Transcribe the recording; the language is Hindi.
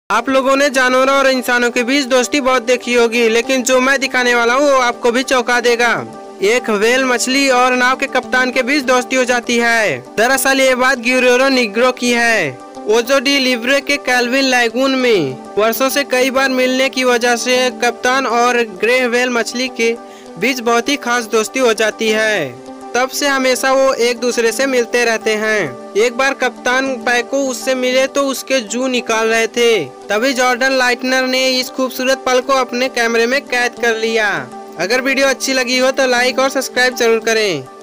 आप लोगों ने जानवरों और इंसानों के बीच दोस्ती बहुत देखी होगी, लेकिन जो मैं दिखाने वाला हूँ वो आपको भी चौंका देगा। एक व्हेल मछली और नाव के कप्तान के बीच दोस्ती हो जाती है। दरअसल ये बात गिरेरो निग्रो की है। ओजो डी लिब्रे के कैल्विन लैगून में वर्षों से कई बार मिलने की वजह से कप्तान और ग्रे व्हेल मछली के बीच बहुत ही खास दोस्ती हो जाती है। तब से हमेशा वो एक दूसरे से मिलते रहते हैं। एक बार कप्तान पैको उससे मिले तो उसके जू निकाल रहे थे, तभी जॉर्डन लाइटनर ने इस खूबसूरत पल को अपने कैमरे में कैद कर लिया। अगर वीडियो अच्छी लगी हो तो लाइक और सब्सक्राइब जरूर करें।